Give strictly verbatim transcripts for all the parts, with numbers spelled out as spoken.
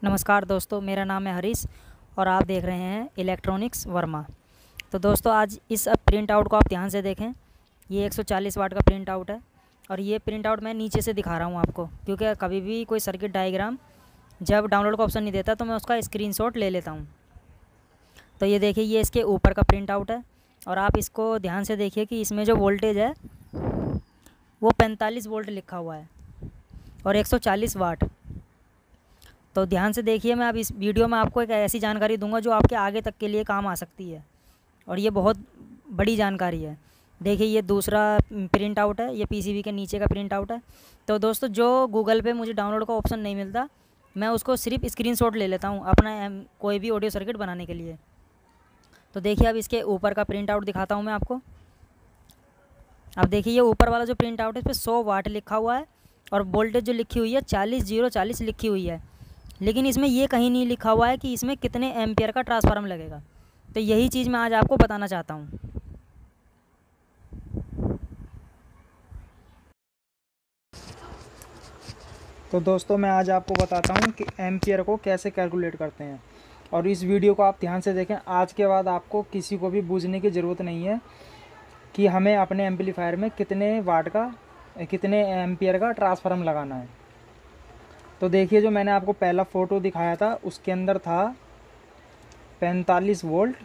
नमस्कार दोस्तों, मेरा नाम है हरीश और आप देख रहे हैं इलेक्ट्रॉनिक्स वर्मा। तो दोस्तों, आज इस प्रिंट आउट को आप ध्यान से देखें। ये एक सौ चालीस वाट का प्रिंट आउट है और ये प्रिंट आउट मैं नीचे से दिखा रहा हूँ आपको, क्योंकि कभी भी कोई सर्किट डायग्राम जब डाउनलोड का ऑप्शन नहीं देता तो मैं उसका स्क्रीनशॉट ले लेता हूँ। तो ये देखिए, ये इसके ऊपर का प्रिंट आउट है और आप इसको ध्यान से देखिए कि इसमें जो वोल्टेज है वो पैंतालीस वोल्ट लिखा हुआ है और एक सौ चालीस वाट। तो ध्यान से देखिए, मैं अब इस वीडियो में आपको एक ऐसी जानकारी दूंगा जो आपके आगे तक के लिए काम आ सकती है और ये बहुत बड़ी जानकारी है। देखिए, ये दूसरा प्रिंट आउट है, ये पीसीबी के नीचे का प्रिंट आउट है। तो दोस्तों, जो गूगल पे मुझे डाउनलोड का ऑप्शन नहीं मिलता, मैं उसको सिर्फ स्क्रीनशॉट ले लेता हूँ अपना कोई भी ऑडियो सर्किट बनाने के लिए। तो देखिए, अब इसके ऊपर का प्रिंट आउट दिखाता हूँ मैं आपको। अब देखिए, ये ऊपर वाला जो प्रिंट आउट है इस पर सौ वाट लिखा हुआ है और वोल्टेज जो लिखी हुई है चालीस जीरो चालीस लिखी हुई है, लेकिन इसमें ये कहीं नहीं लिखा हुआ है कि इसमें कितने एम्पियर का ट्रांसफार्मर लगेगा। तो यही चीज़ मैं आज आपको बताना चाहता हूँ। तो दोस्तों, मैं आज आपको बताता हूँ कि एम्पियर को कैसे कैलकुलेट करते हैं और इस वीडियो को आप ध्यान से देखें। आज के बाद आपको किसी को भी बूझने की ज़रूरत नहीं है कि हमें अपने एम्पलीफायर में कितने वाट का कितने एम्पियर का ट्रांसफार्मर लगाना है। तो देखिए, जो मैंने आपको पहला फ़ोटो दिखाया था उसके अंदर था पैंतालीस वोल्ट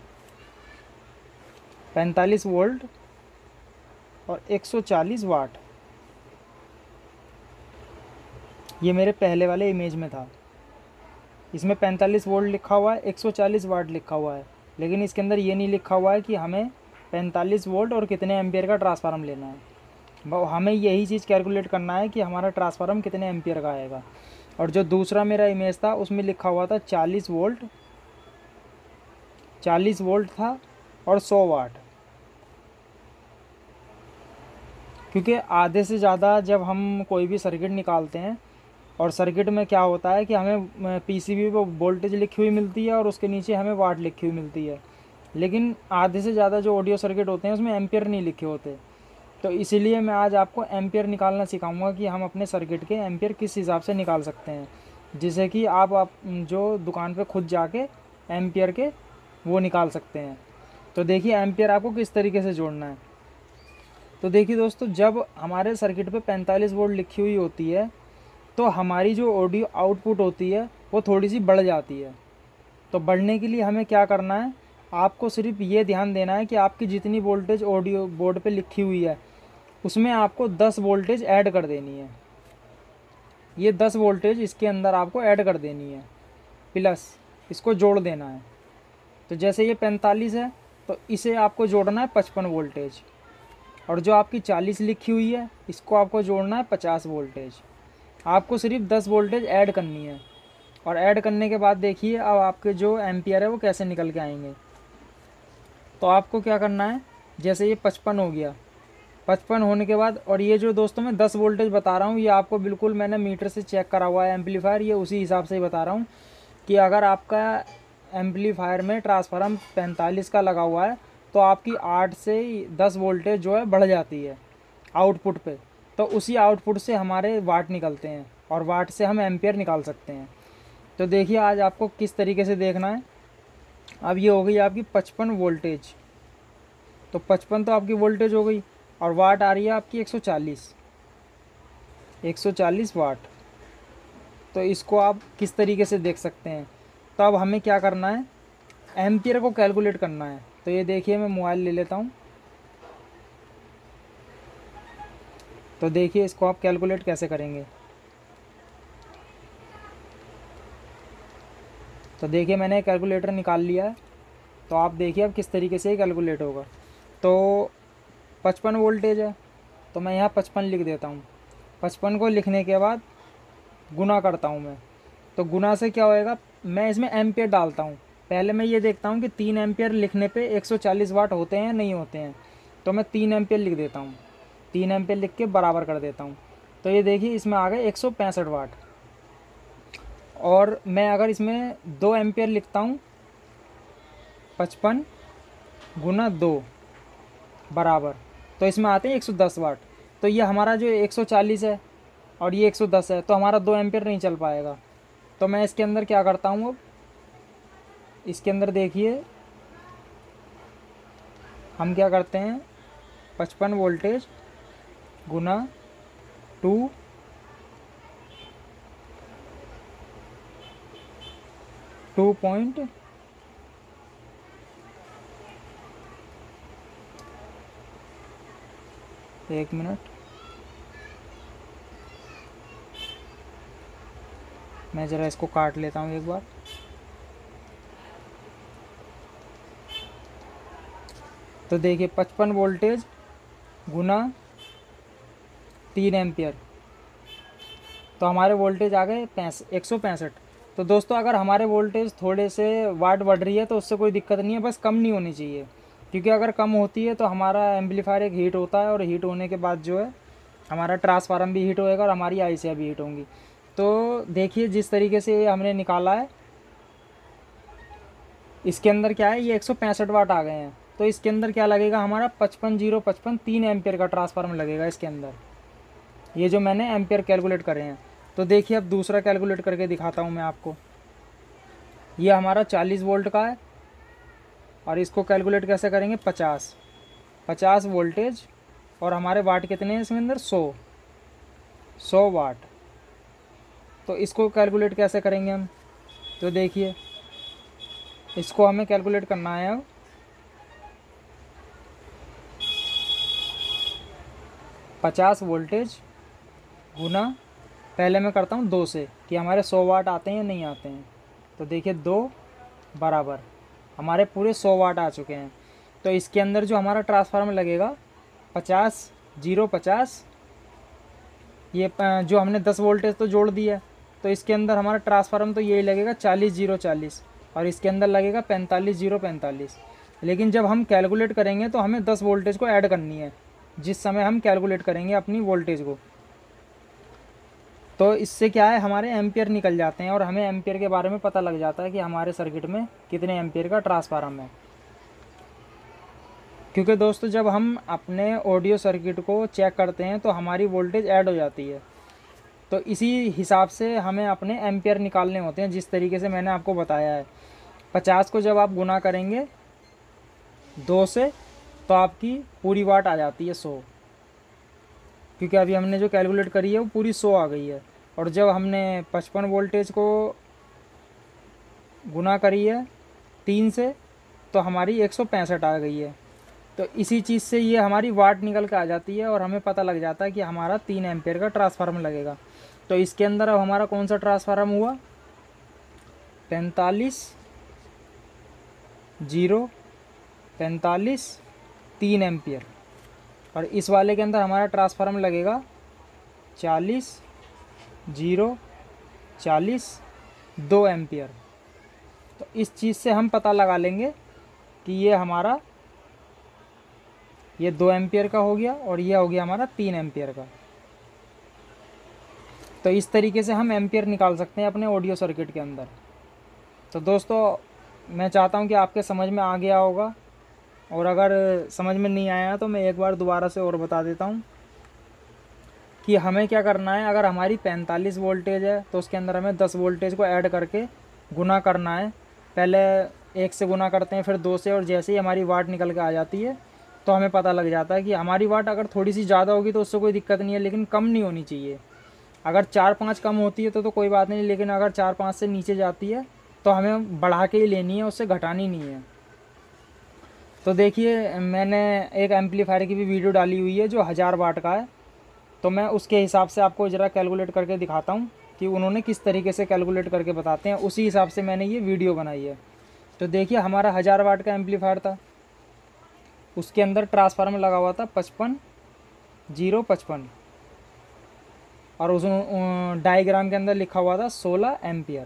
पैंतालीस वोल्ट और एक सौ चालीस वाट। ये मेरे पहले वाले इमेज में था। इसमें पैंतालीस वोल्ट लिखा हुआ है, एक सौ चालीस वाट लिखा हुआ है, लेकिन इसके अंदर ये नहीं लिखा हुआ है कि हमें पैंतालीस वोल्ट और कितने एम्पियर का ट्रांसफार्मर लेना है। हमें यही चीज़ कैलकुलेट करना है कि हमारा ट्रांसफार्मर कितने एम्पियर का आएगा। और जो दूसरा मेरा इमेज था उसमें लिखा हुआ था चालीस वोल्ट चालीस वोल्ट था और सौ वाट। क्योंकि आधे से ज़्यादा जब हम कोई भी सर्किट निकालते हैं और सर्किट में क्या होता है कि हमें पीसीबी पे वोल्टेज लिखी हुई मिलती है और उसके नीचे हमें वाट लिखी हुई मिलती है, लेकिन आधे से ज़्यादा जो ऑडियो सर्किट होते हैं उसमें एम्पियर नहीं लिखे होते। तो इसीलिए मैं आज आपको एम्पियर निकालना सिखाऊंगा कि हम अपने सर्किट के एम्पियर किस हिसाब से निकाल सकते हैं, जिससे कि आप आप जो दुकान पे खुद जाके एम्पियर के वो निकाल सकते हैं। तो देखिए, एम्पियर आपको किस तरीके से जोड़ना है। तो देखिए दोस्तों, जब हमारे सर्किट पे पैंतालीस वोल्ट लिखी हुई होती है तो हमारी जो ऑडियो आउटपुट होती है वो थोड़ी सी बढ़ जाती है। तो बढ़ने के लिए हमें क्या करना है, आपको सिर्फ ये ध्यान देना है कि आपकी जितनी वोल्टेज ऑडियो बोर्ड पे लिखी हुई है उसमें आपको दस वोल्टेज ऐड कर देनी है। ये दस वोल्टेज इसके अंदर आपको ऐड कर देनी है, प्लस इसको जोड़ देना है। तो जैसे ये पैंतालीस है तो इसे आपको जोड़ना है पचपन वोल्टेज, और जो आपकी चालीस लिखी हुई है इसको आपको जोड़ना है पचास वोल्टेज। आपको सिर्फ दस वोल्टेज ऐड करनी है और ऐड करने के बाद देखिए अब आपके जो एम्पियर है वो कैसे निकल के आएंगे। तो आपको क्या करना है, जैसे ये पचपन हो गया, पचपन होने के बाद, और ये जो दोस्तों मैं दस वोल्टेज बता रहा हूँ ये आपको बिल्कुल मैंने मीटर से चेक करा हुआ है एम्पलीफायर, ये उसी हिसाब से ही बता रहा हूँ कि अगर आपका एम्पलीफायर में ट्रांसफार्मर पैंतालीस का लगा हुआ है तो आपकी आठ से दस वोल्टेज जो है बढ़ जाती है आउटपुट पे। तो उसी आउटपुट से हमारे वाट निकलते हैं और वाट से हम एम्पियर निकाल सकते हैं। तो देखिए, आज आपको किस तरीके से देखना है। अब ये हो गई आपकी पचपन वोल्टेज, तो पचपन तो आपकी वोल्टेज हो गई और वाट आ रही है आपकी एक सौ चालीस एक सौ चालीस वाट। तो इसको आप किस तरीके से देख सकते हैं। तो अब हमें क्या करना है, एम्पियर को कैलकुलेट करना है। तो ये देखिए, मैं मोबाइल ले लेता हूँ। तो देखिए, इसको आप कैलकुलेट कैसे करेंगे। तो देखिए, मैंने कैलकुलेटर निकाल लिया है। तो आप देखिए अब किस तरीके से कैलकुलेट होगा। तो पचपन वोल्टेज है तो मैं यहाँ पचपन लिख देता हूँ। पचपन को लिखने के बाद गुना करता हूँ मैं। तो गुना से क्या होएगा, मैं इसमें एम्पियर डालता हूँ। पहले मैं ये देखता हूँ कि तीन एम्पियर लिखने पे एक सौ चालीस वाट होते हैं या नहीं होते हैं। तो मैं तीन एम्पियर लिख देता हूँ, तीन एम्पियर लिख के बराबर कर देता हूँ। तो ये देखिए, इसमें आ गए एक सौ पैंसठ वाट। और मैं अगर इसमें दो एम्पियर लिखता हूँ, पचपन गुना दो बराबर, तो इसमें आते हैं एक सौ दस वाट। तो ये हमारा जो एक सौ चालीस है और ये एक सौ दस है तो हमारा दो एम्पियर नहीं चल पाएगा। तो मैं इसके अंदर क्या करता हूँ, अब इसके अंदर देखिए हम क्या करते हैं, पचपन वोल्टेज गुना टू टू पॉइंट एक मिनट, मैं ज़रा इसको काट लेता हूँ एक बार। तो देखिए पचपन वोल्टेज गुना तीन एम्पियर, तो हमारे वोल्टेज आ गए पैंस एक सौ पैंसठ। तो दोस्तों अगर हमारे वोल्टेज थोड़े से वाट बढ़ रही है तो उससे कोई दिक्कत नहीं है, बस कम नहीं होनी चाहिए, क्योंकि अगर कम होती है तो हमारा एम्पलीफायर एक हीट होता है, और हीट होने के बाद जो है हमारा ट्रांसफार्मर भी हीट होएगा और हमारी आईसियाँ भी हीट होंगी। तो देखिए जिस तरीके से हमने निकाला है, इसके अंदर क्या है, ये एक सौ पैंसठ वाट आ गए हैं। तो इसके अंदर क्या लगेगा, हमारा पचपन जीरो पचपन तीन एम्पियर का ट्रांसफार्मर लगेगा इसके अंदर, ये जो मैंने एम्पियर कैलकुलेट करे हैं। तो देखिए अब दूसरा कैलकुलेट करके दिखाता हूँ मैं आपको। ये हमारा चालीस वोल्ट का है, और इसको कैलकुलेट कैसे करेंगे, पचास पचास वोल्टेज, और हमारे वाट कितने हैं इसमें अंदर, सौ सौ वाट। तो इसको कैलकुलेट कैसे करेंगे हम, तो देखिए इसको हमें कैलकुलेट करना है अब। पचास वोल्टेज गुना, पहले मैं करता हूँ दो से कि हमारे सौ वाट आते हैं या नहीं आते हैं। तो देखिए दो बराबर हमारे पूरे सौ वाट आ चुके हैं। तो इसके अंदर जो हमारा ट्रांसफार्मर लगेगा पचास जीरो पचास, ये जो हमने दस वोल्टेज तो जोड़ दिया है, तो इसके अंदर हमारा ट्रांसफार्मर तो यही लगेगा चालीस जीरो चालीस, और इसके अंदर लगेगा पैंतालीस जीरो पैंतालीस। लेकिन जब हम कैलकुलेट करेंगे तो हमें दस वोल्टेज को ऐड करनी है जिस समय हम कैलकुलेट करेंगे अपनी वोल्टेज को। तो इससे क्या है, हमारे एम्पियर निकल जाते हैं और हमें एम्पियर के बारे में पता लग जाता है कि हमारे सर्किट में कितने एम्पियर का ट्रांसफार्मर है। क्योंकि दोस्तों जब हम अपने ऑडियो सर्किट को चेक करते हैं तो हमारी वोल्टेज ऐड हो जाती है, तो इसी हिसाब से हमें अपने एम्पियर निकालने होते हैं, जिस तरीके से मैंने आपको बताया है। पचास को जब आप गुना करेंगे दो से तो आपकी पूरी वाट आ जाती है सौ, क्योंकि अभी हमने जो कैलकुलेट करी है वो पूरी सौ आ गई है। और जब हमने पचपन वोल्टेज को गुना करी है तीन से तो हमारी एक सौ पैंसठ आ गई है। तो इसी चीज़ से ये हमारी वाट निकल के आ जाती है और हमें पता लग जाता है कि हमारा तीन एम्पियर का ट्रांसफार्मर लगेगा। तो इसके अंदर अब हमारा कौन सा ट्रांसफार्मर हुआ, पैंतालीस जीरो पैंतालीस तीन एम्पियर, और इस वाले के अंदर हमारा ट्रांसफार्मर लगेगा चालीस जीरो चालीस दो एम्पियर। तो इस चीज़ से हम पता लगा लेंगे कि ये हमारा ये दो एम्पियर का हो गया और ये हो गया हमारा तीन एम्पियर का। तो इस तरीके से हम एम्पियर निकाल सकते हैं अपने ऑडियो सर्किट के अंदर। तो दोस्तों मैं चाहता हूं कि आपके समझ में आ गया होगा, और अगर समझ में नहीं आया तो मैं एक बार दोबारा से और बता देता हूं कि हमें क्या करना है। अगर हमारी पैंतालीस वोल्टेज है तो उसके अंदर हमें दस वोल्टेज को ऐड करके गुना करना है। पहले एक से गुना करते हैं, फिर दो से, और जैसे ही हमारी वाट निकल के आ जाती है तो हमें पता लग जाता है कि हमारी वाट अगर थोड़ी सी ज़्यादा होगी तो उससे कोई दिक्कत नहीं है, लेकिन कम नहीं होनी चाहिए। अगर चार पाँच कम होती है तो तो कोई बात नहीं, लेकिन अगर चार पाँच से नीचे जाती है तो हमें बढ़ा के ही लेनी है, उससे घटानी नहीं है। तो देखिए मैंने एक एम्पलीफायर की भी वीडियो डाली हुई है जो हज़ार वाट का है, तो मैं उसके हिसाब से आपको ज़रा कैलकुलेट करके दिखाता हूँ कि उन्होंने किस तरीके से कैलकुलेट करके बताते हैं, उसी हिसाब से मैंने ये वीडियो बनाई है। तो देखिए हमारा हज़ार वाट का एम्पलीफायर था, उसके अंदर ट्रांसफार्मर लगा हुआ था पचपन जीरो पचपन, और उस डायग्राम के अंदर लिखा हुआ था सोलह एम्पियर।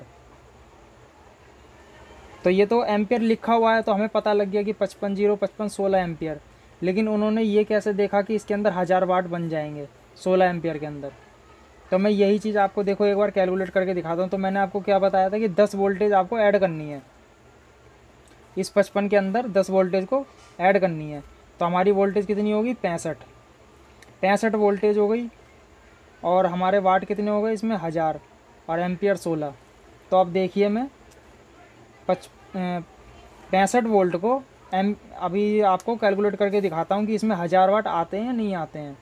तो ये तो एम्पियर लिखा हुआ है तो हमें पता लग गया कि पचपन जीरो पचपन सोलह एम्पियर, लेकिन उन्होंने ये कैसे देखा कि इसके अंदर हज़ार वाट बन जाएंगे सोलह एम्पियर के अंदर। तो मैं यही चीज़ आपको देखो एक बार कैलकुलेट करके दिखाता हूँ। तो मैंने आपको क्या बताया था कि दस वोल्टेज आपको ऐड करनी है, इस पचपन के अंदर दस वोल्टेज को ऐड करनी है। तो हमारी वोल्टेज कितनी होगी, पैंसठ पैंसठ वोल्टेज हो गई, और हमारे वाट कितने हो गए इसमें हज़ार, और एम्पियर सोलह। तो तो अब देखिए मैं पच पैंसठ वोल्ट को एम अभी आपको कैलकुलेट करके दिखाता हूँ कि इसमें हज़ार वाट आते हैं या नहीं आते हैं।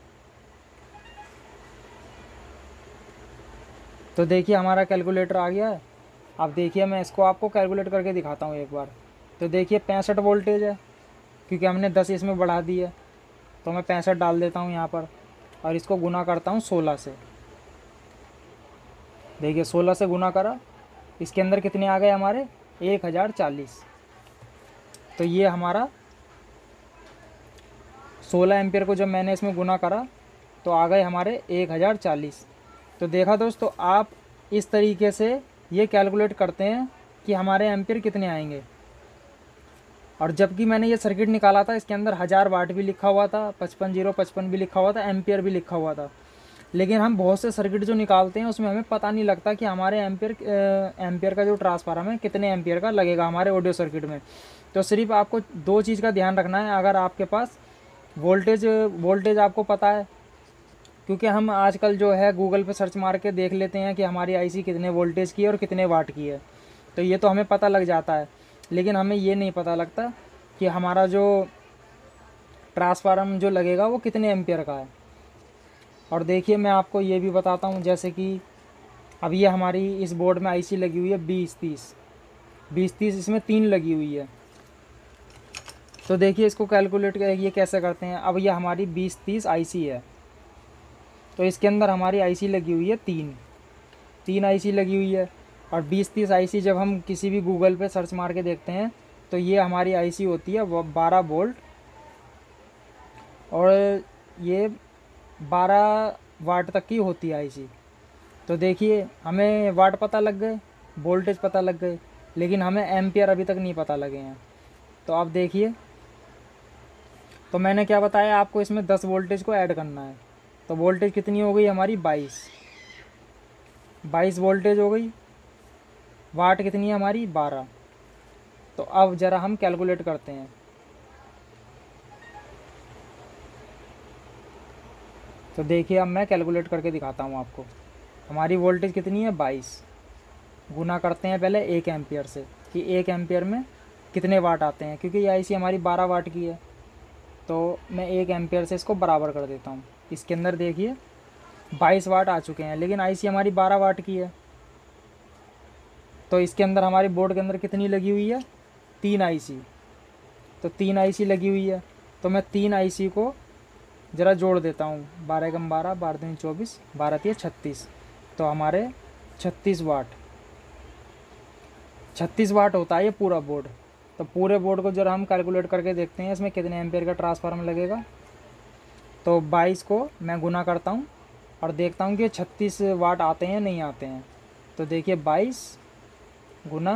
तो देखिए हमारा कैलकुलेटर आ गया है। अब देखिए मैं इसको आपको कैलकुलेट करके दिखाता हूँ एक बार। तो देखिए पैंसठ वोल्टेज है, क्योंकि हमने दस इसमें बढ़ा दी है, तो मैं पैंसठ डाल देता हूँ यहाँ पर और इसको गुना करता हूँ सोलह से। देखिए सोलह से गुना करा, इसके अंदर कितने आ गए हमारे, एक हज़ार चालीस। तो ये हमारा सोलह एम्पियर को जब मैंने इसमें गुना करा तो आ गए हमारे एक हज़ार चालीस। तो देखा दोस्तों, आप इस तरीके से ये कैलकुलेट करते हैं कि हमारे एम्पियर कितने आएंगे। और जबकि मैंने ये सर्किट निकाला था, इसके अंदर हज़ार वाट भी लिखा हुआ था, पचपन जीरो पचपन भी लिखा हुआ था, एम्पियर भी लिखा हुआ था। लेकिन हम बहुत से सर्किट जो निकालते हैं उसमें हमें पता नहीं लगता कि हमारे एम्पियर एम्पियर का जो ट्रांसफार्मर है कितने एम्पियर का लगेगा हमारे ऑडियो सर्किट में। तो सिर्फ आपको दो चीज़ का ध्यान रखना है। अगर आपके पास वोल्टेज वोल्टेज आपको पता है, क्योंकि हम आजकल जो है गूगल पे सर्च मार के देख लेते हैं कि हमारी आईसी कितने वोल्टेज की है और कितने वाट की है, तो ये तो हमें पता लग जाता है। लेकिन हमें ये नहीं पता लगता कि हमारा जो ट्रांसफार्मर जो लगेगा वो कितने एम्पियर का है। और देखिए मैं आपको ये भी बताता हूँ, जैसे कि अब ये हमारी इस बोर्ड में आईसी लगी हुई है बीस तीस बीस तीस इसमें तीन लगी हुई है। तो देखिए इसको कैलकुलेट ये कैसे करते हैं। अब ये हमारी बीस तीस आईसी है, तो इसके अंदर हमारी आईसी लगी हुई है तीन तीन आईसी लगी हुई है। और बीस तीस आईसी जब हम किसी भी गूगल पे सर्च मार के देखते हैं तो ये हमारी आईसी होती है वो बारह वोल्ट, और ये बारह वाट तक की होती है आईसी। तो देखिए हमें वाट पता लग गए, वोल्टेज पता लग गए, लेकिन हमें एम्पियर अभी तक नहीं पता लगे हैं। तो अब देखिए, तो मैंने क्या बताया आपको, इसमें दस वोल्टेज को ऐड करना है। तो वोल्टेज कितनी हो गई हमारी, बाईस बाईस वोल्टेज हो गई। वाट कितनी है हमारी, बारह। तो अब ज़रा हम कैलकुलेट करते हैं। तो देखिए अब मैं कैलकुलेट करके दिखाता हूँ आपको। हमारी वोल्टेज कितनी है, बाईस। गुना करते हैं पहले एक एम्पियर से कि एक एम्पियर में कितने वाट आते हैं, क्योंकि ये आईसी हमारी बारह वाट की है। तो मैं एक एम्पियर से इसको बराबर कर देता हूँ। इसके अंदर देखिए बाईस वाट आ चुके हैं, लेकिन आईसी हमारी बारह वाट की है। तो इसके अंदर हमारी बोर्ड के अंदर कितनी लगी हुई है, तीन आईसी। तो तीन आईसी लगी हुई है, तो मैं तीन आईसी को ज़रा जोड़ देता हूँ। बारह कम बारह, बारह तीन चौबीस, बारह तीन छत्तीस। तो हमारे छत्तीस वाट छत्तीस वाट होता है ये पूरा बोर्ड। तो पूरे बोर्ड को जरा हम कैलकुलेट करके देखते हैं इसमें कितने एम्पियर का ट्रांसफार्मर लगेगा। तो बाईस को मैं गुना करता हूँ और देखता हूँ कि छत्तीस वाट आते हैं नहीं आते हैं। तो देखिए बाईस गुना,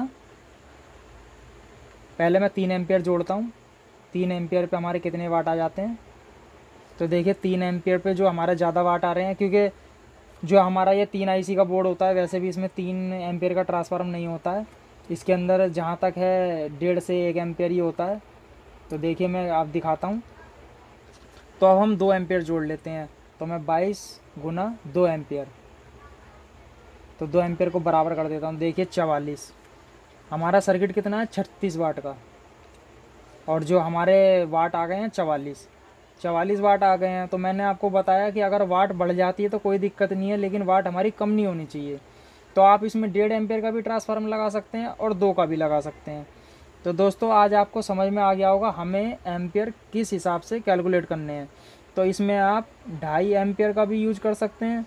पहले मैं तीन एम्पियर जोड़ता हूँ। तीन एम्पियर पे हमारे कितने वाट आ जाते हैं। तो देखिए तीन एम्पियर पे जो हमारे ज़्यादा वाट आ रहे हैं, क्योंकि जो हमारा ये तीन आईसी का बोर्ड होता है, वैसे भी इसमें तीन एम्पियर का ट्रांसफार्मर नहीं होता है। इसके अंदर जहाँ तक है डेढ़ से एक एम्पियर ही होता है। तो देखिए मैं आप दिखाता हूँ। तो अब हम दो एम्पियर जोड़ लेते हैं। तो मैं बाईस गुना दो एम्पियर, तो दो एम्पियर को बराबर कर देता हूँ। देखिए चवालीस। हमारा सर्किट कितना है, छत्तीस वाट का, और जो हमारे वाट आ गए हैं चवालीस चवालीस वाट आ गए हैं। तो मैंने आपको बताया कि अगर वाट बढ़ जाती है तो कोई दिक्कत नहीं है, लेकिन वाट हमारी कम नहीं होनी चाहिए। तो आप इसमें डेढ़ एम्पियर का भी ट्रांसफार्मर लगा सकते हैं और दो का भी लगा सकते हैं। तो दोस्तों आज आपको समझ में आ गया होगा हमें एम्पियर किस हिसाब से कैलकुलेट करने हैं। तो इसमें आप ढाई एम्पियर का भी यूज कर सकते हैं,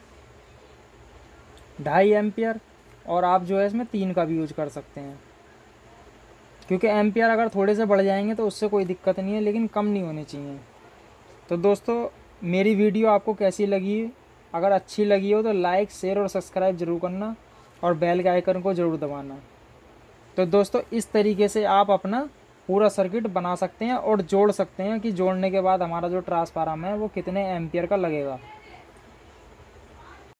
ढाई एम्पियर, और आप जो है इसमें तीन का भी यूज कर सकते हैं, क्योंकि एम्पियर अगर थोड़े से बढ़ जाएंगे तो उससे कोई दिक्कत नहीं है, लेकिन कम नहीं होने चाहिए। तो दोस्तों मेरी वीडियो आपको कैसी लगी, अगर अच्छी लगी हो तो लाइक शेयर और सब्सक्राइब ज़रूर करना, और बेल के आइकन को ज़रूर दबाना। तो दोस्तों इस तरीके से आप अपना पूरा सर्किट बना सकते हैं और जोड़ सकते हैं कि जोड़ने के बाद हमारा जो ट्रांसफार्मर है वो कितने एम्पियर का लगेगा।